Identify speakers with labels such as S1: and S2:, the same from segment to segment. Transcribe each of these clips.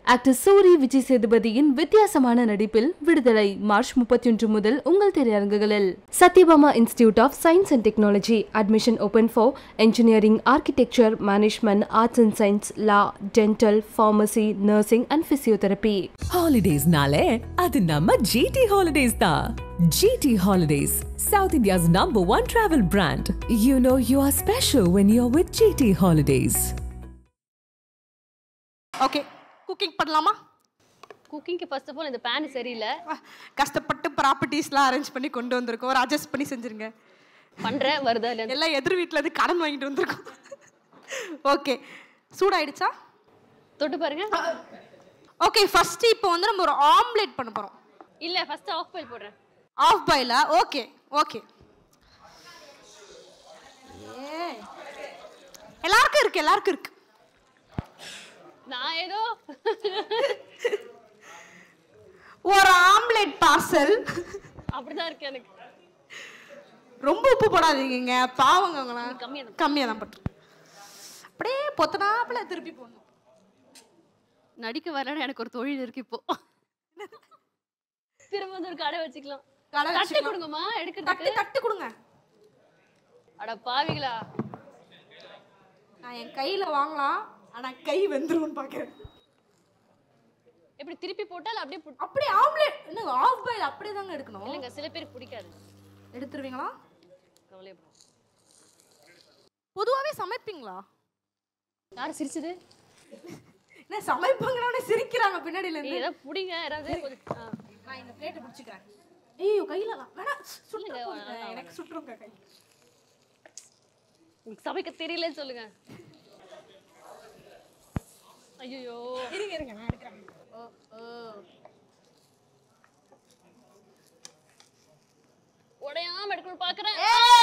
S1: Actor Suri Vijay சேதுபதியின் வித்தியாசமான நடிப்பில் விடுதலை மார்ச் 31 முதல் உங்கள் திரையரங்குகளில். Sathyabama Institute of Science and Technology admission open for engineering, architecture, management, arts and science, law, dental, pharmacy, nursing and physiotherapy.
S2: Holidays nale adu namma GT Holidays da. GT Holidays, South India's #1 travel brand. You know you are special when you're with GT Holidays.
S3: Okay. Cooking பண்ணலாமா?
S4: குக்கிங்க்கு first of all இந்த pan சரியில்லை.
S3: கஷ்டப்பட்டு ப்ராப்பர்ட்டிஸ்லாம் arrange பண்ணி கொண்டு வந்திருக்கோம். ஒரு adjust பண்ணி செஞ்சுருங்க.
S4: பண்ணுறேன் வருதா இல்லை?
S3: எல்லாம் எதிர் வீட்டில் இருந்து கடன் வாங்கிட்டு வந்திருக்கோம். ஓகே, சூடாயிடுச்சா?
S4: தொட்டு பாருங்க.
S3: ஓகே, ஃபர்ஸ்ட் இப்போ வந்து நம்ம ஒரு ஆம்லெட் பண்ண போகிறோம்.
S4: இல்லை, ஃபர்ஸ்ட் ஆஃப் பாயில் போடுறேன்.
S3: ஆஃப் பாயிலா? Okay okay. எல்லாருக்கும் இருக்கு, எல்லாருக்கும் இருக்கு.
S4: நான் ஏதோ
S3: ஒரு ஆம்லெட் பார்சல்
S4: அப்படிதான் இருக்கு எனக்கு.
S3: ரொம்ப உப்பு போடாதீங்க, பாவங்க அவங்களாம். கம்மியாக தான் பட்டு அப்படியே பொத்தனாப்புல திருப்பி போடணும்.
S4: நடிக்க வரலன்னு எனக்கு ஒரு தொழில் இருக்கு இப்போ. திரும்ப வந்து ஒரு கடை வச்சுக்கலாம். தட்டு கொடுங்கம்மா, எடுக்கிறதுக்கு
S3: தட்டு கொடுங்க.
S4: அட பாவிகளா,
S3: நான் என் கையில் வாங்கலாம், ஆனால் கை வெந்துரும்னு பார்க்குறேன்.
S4: எப்படி திருப்பி போட்டால் அப்படியே
S3: அப்படியே ஆம்லெட் என்ன ஆஃப் பாயில் அப்படியே தாங்க எடுக்கணும்.
S4: இல்லைங்க, சில பேருக்கு பிடிக்காது.
S3: எடுத்துருவீங்களா?
S4: கவலையப்படும்.
S3: பொதுவாகவே சமைப்பீங்களா?
S4: யாரும் சிரிச்சது
S3: என்ன சமைப்பாங்கன்னு சிரிக்கிறாங்க பின்னாடியில இருந்து.
S4: ஏதாவது பிடிங்க யாராவது.
S3: நான் இந்த பிளேட்டை பிடிச்சிக்கிறேன். ஐயோ கையில வேணா சுட்டுங்க, எனக்கு சுட்டுருங்க கை.
S4: உங்களுக்கு சமைக்க தெரியலன்னு சொல்லுங்க. ஐயோ
S3: இருங்க இருங்க, நான் எடுக்கிறேன்.
S4: உடையாம எடுக்கணும் பாக்குறேன்.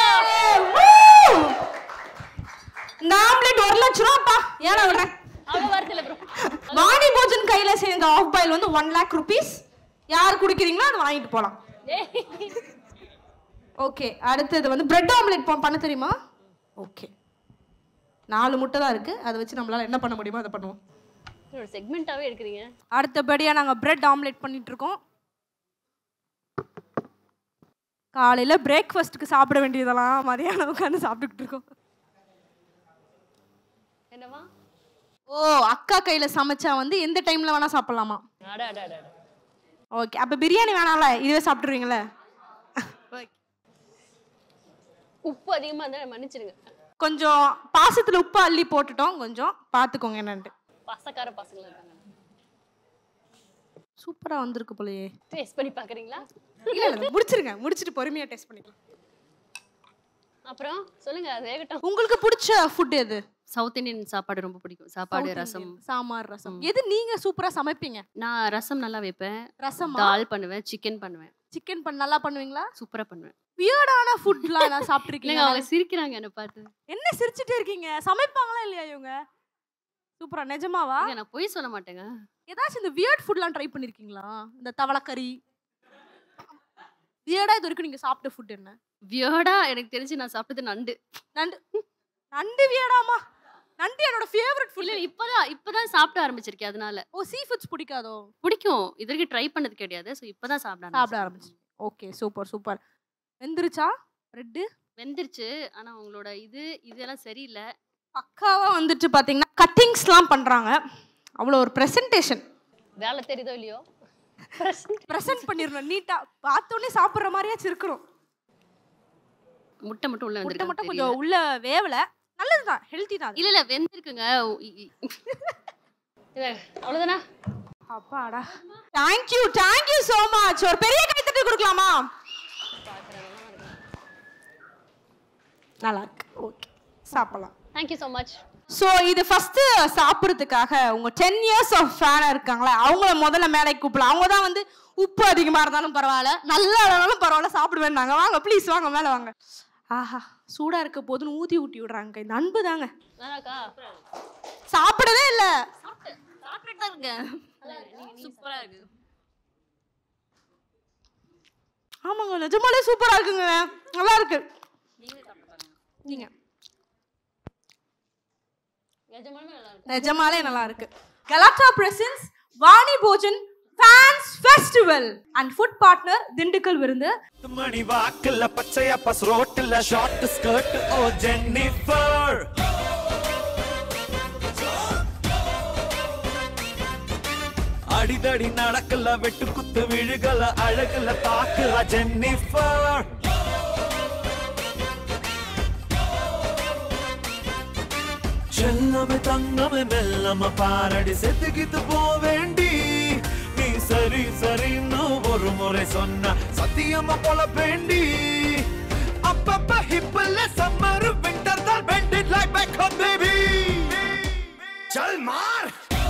S3: இந்த ஆம்லெட் 1 லட்சம் ரூபாப்பா. ஏன்னா விடுறேன்.
S4: அவ்வளோ வார்த்தையில ப்ரோ.
S3: வாணி போஜன் கையில சேர்ந்த ஆஃப் பாயில் வந்து 1 lakh rupees. யார் குடிக்கிறீங்களோ அதை வாங்கிட்டு போகலாம். ஓகே, அடுத்தது வந்து பிரெட் ஆம்லெட் பண்ண தெரியுமா? ஓகே, 4 முட்டை தான் இருக்கு, அதை வச்சு நம்மளால என்ன பண்ண முடியுமோ அதை பண்ணுவோம்.
S4: ஒரு செக்மெண்டாவே எடுக்கிறீங்க.
S3: அடுத்தபடியாக நாங்கள் பிரெட் ஆம்லெட் பண்ணிட்டு இருக்கோம். காலையில் பிரேக்ஃபாஸ்ட்டுக்கு சாப்பிட வேண்டியதெல்லாம் மதியானம் உட்காந்து சாப்பிட்டுக்கிட்டு இருக்கோம்.
S4: என்னவா?
S3: ஓ, அக்கா கையில் சமைச்சா வந்து எந்த டைமில் வேணால் சாப்பிட்லாமா? ஓகே, அப்போ பிரியாணி வேணாம்ல, இதுவே சாப்பிட்ருவீங்களே?
S4: உப்பு அதிகமாக இருந்தால் மன்னிச்சிடுங்க.
S3: கொஞ்சம் பாசத்தில் உப்பு அள்ளி போட்டுட்டோம், கொஞ்சம் பார்த்துக்கோங்க என்னன்ட்டு.
S4: பசக்கார பசங்களா இருக்காங்க.
S3: சூப்பராக வந்திருக்கு போலயே.
S4: டேஸ்ட் பண்ணி பார்க்குறீங்களா?
S3: இல்லை இல்லை, முடிச்சிருங்க, முடிச்சுட்டு பொறுமையாக டேஸ்ட் பண்ணிக்கலாம்.
S4: அப்புறம் சொல்லுங்க, அது வேகட்டும்.
S3: உங்களுக்கு பிடிச்ச ஃபுட் எது?
S4: சவுத் இந்தியன் சாப்பாடு ரொம்ப பிடிக்கும். சாப்பாடு, ரசம்,
S3: சாம்பார், ரசம். எது நீங்க சூப்பரா சமைப்பீங்க?
S4: நான் ரசம் நல்லா வைப்பேன்.
S3: ரசம்,
S4: தால் பண்ணுவேன், சிக்கன் பண்ணுவேன்.
S3: சிக்கன் நல்லா பண்ணுவீங்களா?
S4: சூப்பரா பண்ணுவேன்.
S3: வியர்டான ஃபுட்லாம் நான் சாப்பிட்டுருக்கீங்க.
S4: அவங்க சிரிக்கிறாங்க என்ன பார்த்து.
S3: என்ன சிரிச்சிட்டே இருக்கீங்க? சமைப்பாங்களா இல்லையா இவங்க? சூப்பரா, நிஜமாவா?
S4: நான் போய் சொல்ல மாட்டேங்க.
S3: ஏதாச்சும் இந்த வியர்ட் ஃபுட்லாம் ட்ரை பண்ணிருக்கீங்களா? இந்த தவளக்கறி வியர்டா இது வரைக்கும் நீங்க சாப்பிட்ட ஃபுட் என்ன?
S4: வியர்டா எனக்கு தெரிஞ்சு நான் சாப்பிட்டது நண்டு.
S3: நண்டு நண்டு வியர்டாமா? நண்டு என்னோட ஃபேவரட் ஃபுட்.
S4: இல்ல, இப்பதான் சாப்பிட ஆரம்பிச்சிருக்கேன் அதனால.
S3: ஓ, சீ ஃபுட்ஸ் பிடிக்காதோ?
S4: பிடிக்கும், இது வரைக்கும் ட்ரை பண்ணது கிடையாது. ஸோ இப்பதான் சாப்பிட
S3: ஆரம்பிச்சு. Okay, super super. வெந்துருச்சா பிரெட்?
S4: வெந்துருச்சு, ஆனா உங்களோட இதெல்லாம் சரியில்லை.
S3: பக்காவா வந்துட்டு பாத்தீங்கன்னா கட்டிங்ஸ்லாம் பண்றாங்க. அவ்வளோ ஒரு பிரசன்டேஷன்.
S4: வேலை தெரியுதோ இல்லையோ,
S3: பிரசன்ட் பண்ணிடணும் நீட்டா. பார்த்தோன்னே சாப்பிட்ற மாதிரியாச்சும் இருக்கணும்.
S4: முட்டை மட்டும் உள்ள
S3: முட்டை மட்டும் கொஞ்சம் உள்ள வேவல. நல்லதுதான், ஹெல்த்தி தான்.
S4: இல்ல வெந்திருக்குங்க. அவ்வளவுதானா?
S3: அப்பாடா, தேங்க் யூ சோ மச். ஒரு பெரிய கைத்தட்டல் கொடுக்கலாமா? நல்லா இருக்கு. ஓகே, சாப்பிடலாம்.
S4: Thank you so much.
S3: So இது ஃபர்ஸ்ட் சாப்பிட்றதுக்காக உங்க 10 years ஆஃப் ஃபேனா இருக்காங்களா, அவங்கள முதல்ல மேடைக்கு கூப்பிடலாம். அவங்க தான் வந்து உப்பு அதிகமாக இருந்தாலும் பரவாயில்ல, நல்லா இருந்தாலும் பரவாயில்ல சாப்பிடுவேன்னாங்க. வாங்க ப்ளீஸ், வாங்க மேலே வாங்க. ஆஹா, சூடா இருக்க போதுன்னு ஊற்றி விடுறாங்க. இந்த அன்பு தாங்க. சாப்பிடவே இல்லை,
S4: சாப்பிட்டுட்டு தான் இருக்கேன். சூப்பரா இருக்கு.
S3: ஆமாங்க, நிஜமாலே சூப்பரா இருக்குங்க, நல்லா இருக்கு. நீங்க நிஜமாலே நல்லா இருக்கு. Galatta presents Vani Bhojan fans festival and food partner Dindigul Virundhu.
S5: மணி வாக்குல பச்சையா பஸ் ரோட்ல ஷார்ட் ஸ்கர்ட் ஓ ஜென்னிஃபர். அடிதடி நடக்கல வெட்டு குத்து விழுகல அழகுல தாக்குற ஜென்னிஃபர். செல்லமே தங்கமே மெல்லம பாரடி செத்துக்கிட்டு போவேண்டி. நீ சரி சரின்னு ஒரு முறை சொன்ன சத்தியமா போல வேண்டி. அப்பப்ப ஹிப்பல்ல சம்மர் விண்டர் தான் bend it like back home baby. चल मार.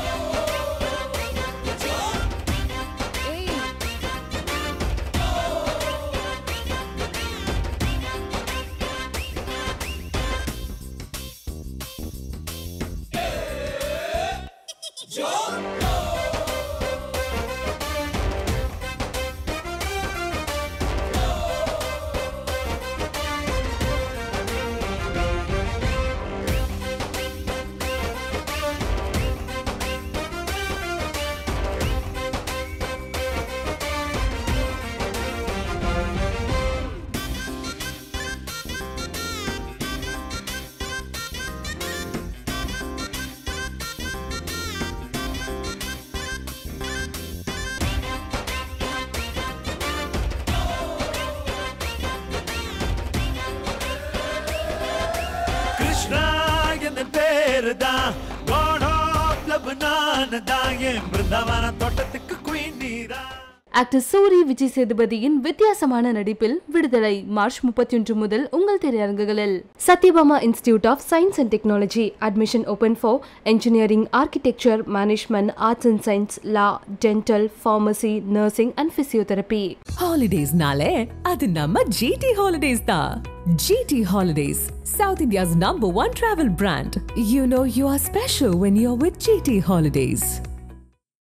S1: ஆக்டர் சூரி விஜய் சேதுபதியின் வித்தியாசமான நடிப்பில் விடுதலை மார்ச் 31 முதல் உங்கள் திரையரங்குகளில். Sathyabama Institute of Science and Technology admission open for engineering, architecture, management, arts and science, law, dental, pharmacy, nursing and physiotherapy.
S2: Holidays nale adu namma GT Holidays da. GT Holidays, South India's #1 travel brand. You know you are special when you're with GT Holidays.